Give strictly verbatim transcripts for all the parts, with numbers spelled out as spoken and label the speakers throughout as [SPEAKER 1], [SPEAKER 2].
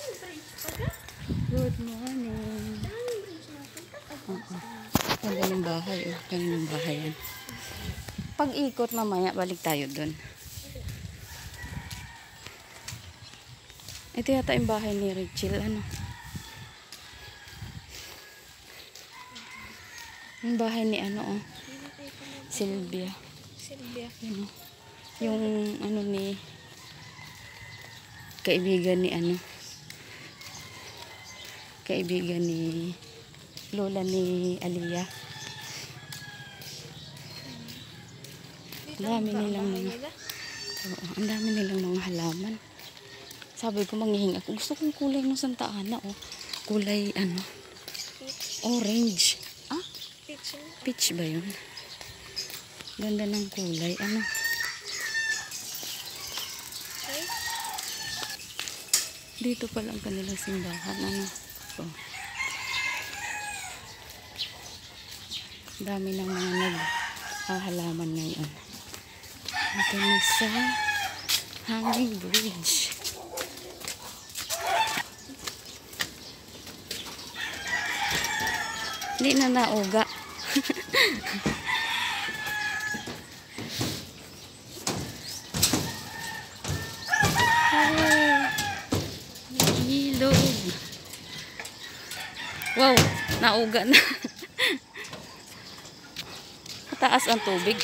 [SPEAKER 1] Good morning. Uh-uh. Ganda ng bahay. Oh. Ganda ng bahay yan. Pag ikot mamaya, balik tayo dun. Ito yata yung bahay ni Rachel. Ano? Yung bahay ni ano oh. Sylvia.
[SPEAKER 2] Sylvia.
[SPEAKER 1] Ano? Yung ano ni kaibigan ni ano. Kaibigan ni lola ni Aliyah. Ang dami nilang mga, oo, ang dami nilang mga halaman. Sabi ko manghihingi ako. Gusto kong kulay ng Santa Ana, oh. Kulay ano? Orange. Ah?
[SPEAKER 2] Peach.
[SPEAKER 1] Peach ba yun? Ganda ng kulay. Ano?
[SPEAKER 2] Okay.
[SPEAKER 1] Dito pala ang kanilang simbahan. Ano? Oh. Dami ng mga naghahalaman ngayon. Ito na sa hanging bridge. Hindi na nauga. Oh, ilog. Wow, nauga na. Mataas ang tubig.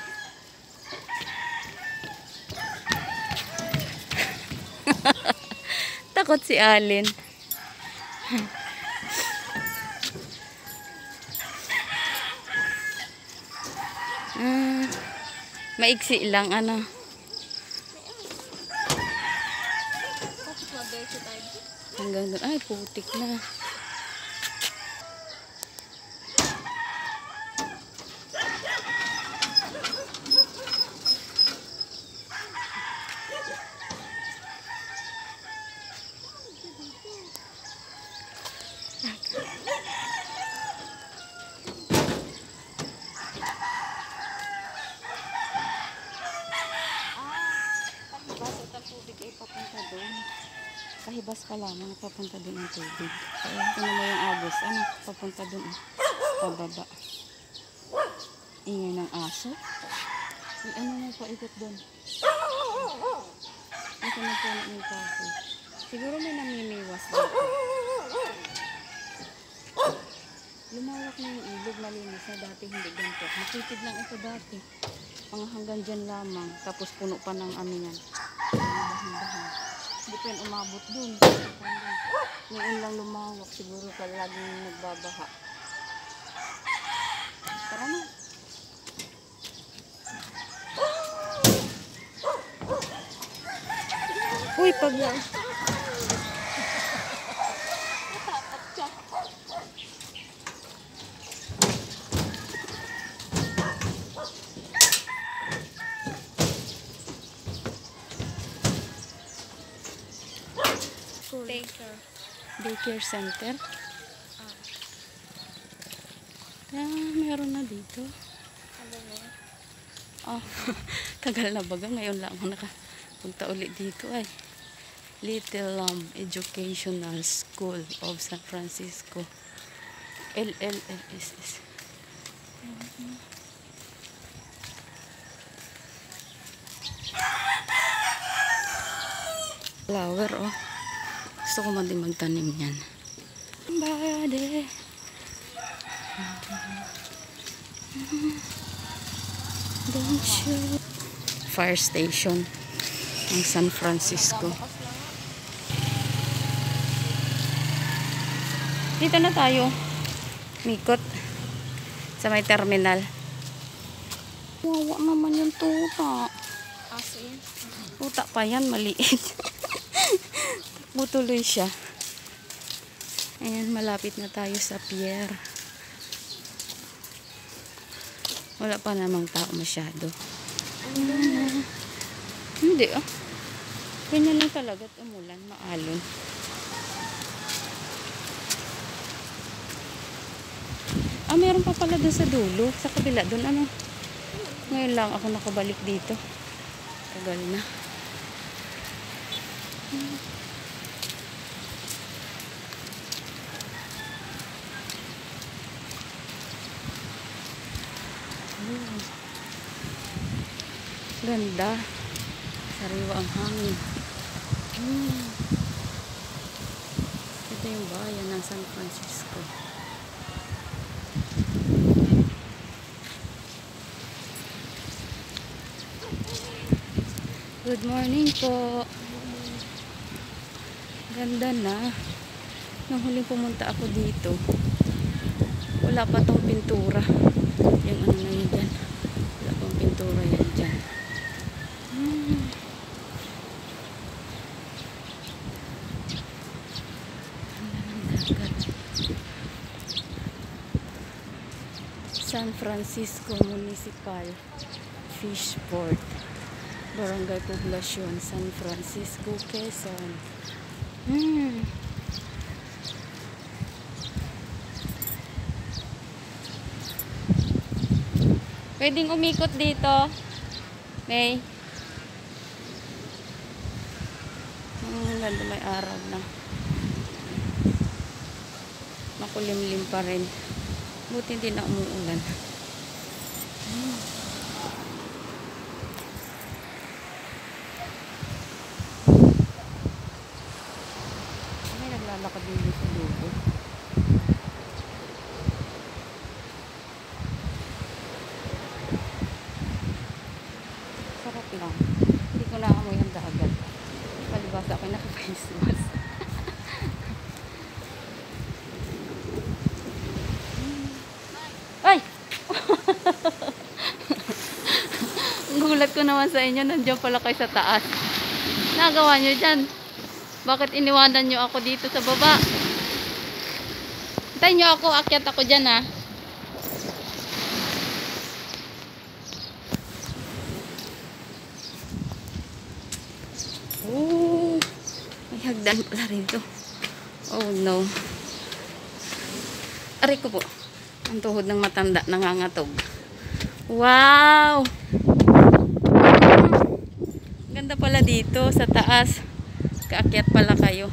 [SPEAKER 1] Takot si Alin. Ah, maiksi lang ano. Hanggang doon. Ay, putik na. Kahibas pa lamang papunta doon ang tubig. Ito na mo yung agos. Ano? Papunta doon. Pababa. Ingay ng aso. Ay, ano na pa ikot doon? Ito na po na yung kaso. Siguro may namimiwas dito. Lumawak na yung ilog. Malinis na dati hindi ganito. Makitid lang ito dati. Mga hanggang dyan lamang. Tapos puno pa ng amingan. Bahan-bahan. Hindi pa yan umabot dun. Ngayon lang lumawak. Siguro ka laging nagbabaha. Tara na. Uy, pag lang. Natapat ka.
[SPEAKER 2] Daycare.
[SPEAKER 1] Daycare center.
[SPEAKER 2] Ah.
[SPEAKER 1] Yan, meron na dito.
[SPEAKER 2] Ano na?
[SPEAKER 1] Oh, tagal na baga. Ngayon lang ako nakapunta ulit dito ay. Little Lamb Educational School of San Francisco. L L S S. Flower, oh. Gusto ko man din magtanim yan. Bade. Don't you... Fire station ng San Francisco. Dito na tayo. Mikot. Sa may terminal. Wawa naman yung tuta.
[SPEAKER 2] Aso yan.
[SPEAKER 1] Tuta pa yan, maliit. Butuloy siya. Ayan, malapit na tayo sa pier. Wala pa namang tao masyado. Uh, hindi ah. Ganyan lang talaga at umulan, maalon. Ah, meron pa pala doon sa dulo. Sa kabila doon, ano. Ngayon lang ako nakabalik dito. Tagal na. Hmm. Ganda. Sariwa ang hangin. Hmm. Ito yung bayan ng San Francisco. Good morning po. Ganda na. Nung huling pumunta ako dito, wala pa tong pintura. Yung ano na yun dyan. Wala pang pintura yan dyan. Hmm. San Francisco Municipal Fish Port, Barangay Poblacion, San Francisco, Quezon. Hmm. Pwedeng umikot dito, May. Hmm, ganda, may araw na. Makulimlim pa rin. Buti hindi na umuulan. Hmm. May naglalakad din sa dugo. Sarap lang. Hindi ko naamoy ang dagat. Palibasa ako naka-face mask. Ay! Gulat ko naman sa inyo. Nandiyan pala kayo sa taas. Nagawa nyo dyan. Bakit iniwanan nyo ako dito sa baba? Hintayin nyo ako. Akyat ako dyan, ha. Oh, may hagdan pala rito. Oh no. Aray ko po. Ang tuhod ng matanda nangangatog. Wow! Ganda pala dito sa taas. Kaakyat pala kayo.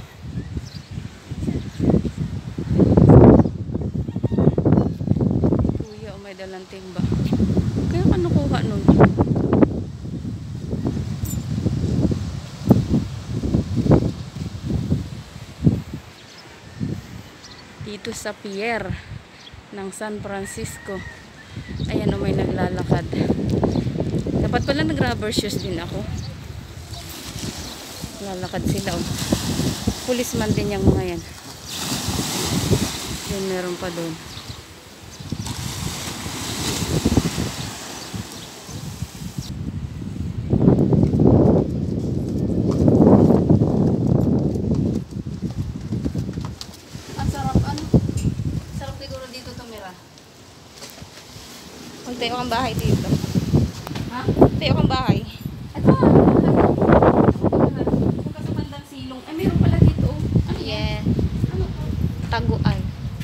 [SPEAKER 1] Kuya, may dalang timba. Kaya ka nakuha nun? Dito sa pier ng San Francisco. Ayan o, may naglalakad. Dapat pala nag rubber shoes din ako. Lalakad sila o. Policeman din yung mga yan. Yun, meron pa doon.
[SPEAKER 2] Tayo kang bahay dito.
[SPEAKER 1] Ha?
[SPEAKER 2] Tayo kang bahay.
[SPEAKER 1] Ito ah. Kung kasabandang silong. Ay, meron pala dito. Ano yan?
[SPEAKER 2] Yeah.
[SPEAKER 1] Ano to?
[SPEAKER 2] Taguan.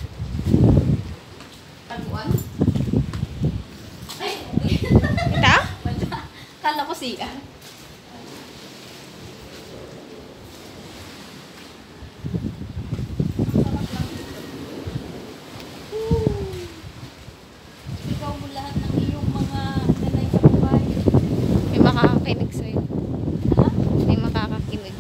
[SPEAKER 1] Taguan? Ay,
[SPEAKER 2] Ita?
[SPEAKER 1] wala. Kala ko siya. Ikaw mo lahat ng iyong mga nanay sa buhay.
[SPEAKER 2] May makakakinig sa'yo.
[SPEAKER 1] Ha?
[SPEAKER 2] May makakakinig.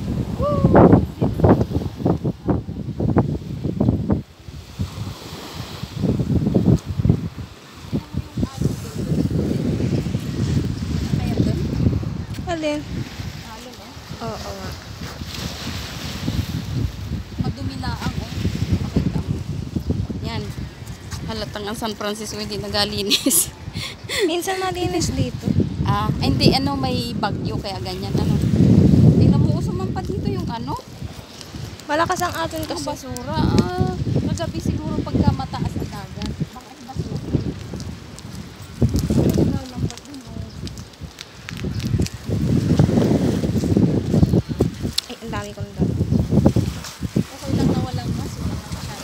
[SPEAKER 1] Kaya doon?
[SPEAKER 2] Alin?
[SPEAKER 1] Halo no?
[SPEAKER 2] Oo nga.
[SPEAKER 1] Madumi laang oh. Pakita mo. Yan. Halatang ang San Francisco hindi nagalinis.
[SPEAKER 2] Minsan malinis dito.
[SPEAKER 1] Ah, hindi ano, may bagyo kaya ganyan ano. Tingnan mo usaman pa dito yung ano,
[SPEAKER 2] Malakas ang atin
[SPEAKER 1] yung
[SPEAKER 2] kasi.
[SPEAKER 1] basura. Ah, magabi siguro pagka mataas na dagat. Baka yung basura. Wala lang pa dun, oh.
[SPEAKER 2] Ay, ang dami kong dami.
[SPEAKER 1] Okay lang na walang mas, walang masyado.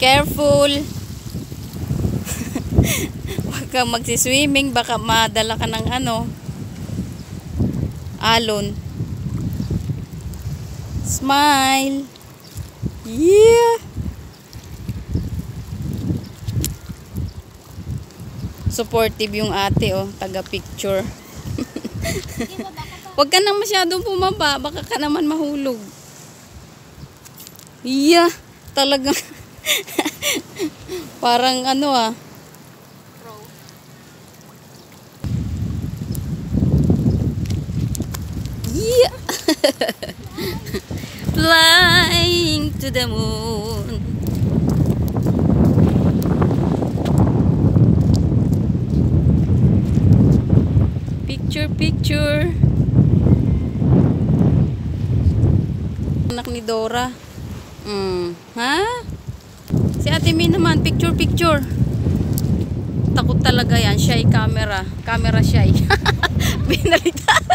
[SPEAKER 1] careful. Huwag kang magsiswimming, baka madala ka ng ano, alon. Smile. Yeah. Supportive yung ate, oh, taga-picture. Huwag ka nang masyadong bumaba, baka ka naman mahulog. Yeah, talagang parang ano ah. Yeah. Flying to the moon. Picture, picture. Anak ni Dora. Mm. Ha? Si Ate May naman, picture, picture. Takot talaga yan. Shy camera. Camera shy. Binalitan.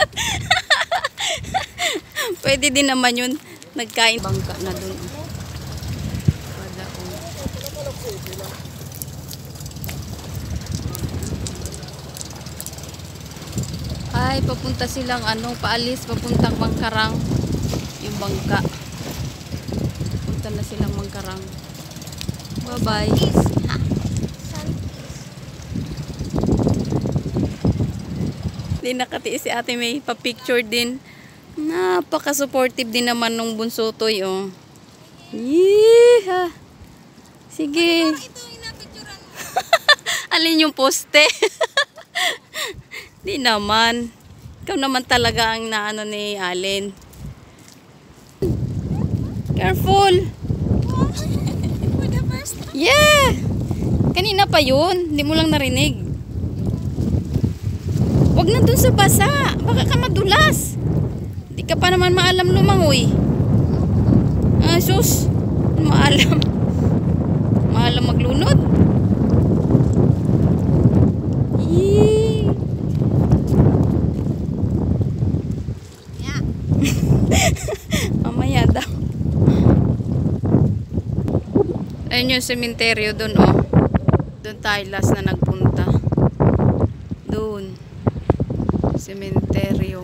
[SPEAKER 1] Pwede din naman yun. Nagkain bangka na dun. Wala ko. Ay, papunta silang ano, paalis, papuntang Mangkarang. Yung bangka. Punta na silang Mangkarang. Bye-bye. Di nakatiis si Ate May, pa-picture din. Napaka-supportive din naman nung bunso toy, oh. Yeeha. Sige. Alin yung poste? Di naman. Ikaw naman talaga ang naano ni Allen. Careful. Yeah. Kanina pa yun. Hindi mo lang narinig. Huwag na dun sa basa. Baka ka madulas. Di ka pa naman maalam lumangoy. Ah, sus. Maalam. Maalam maglunod. Yee. Yeah. Mamaya daw. Ayun yung sementeryo dun, oh. Dun tayo last na nagpunta. Dun. Sementeryo.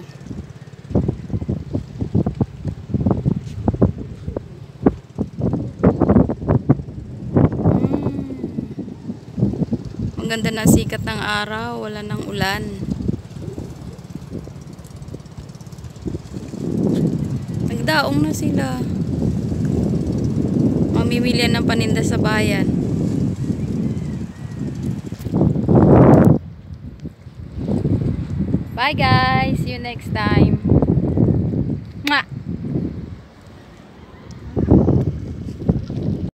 [SPEAKER 1] Ang ganda na sikat ng araw, wala nang ulan. Nagdaong na sila. Mamimili ng paninda sa bayan. Bye guys, see you next time.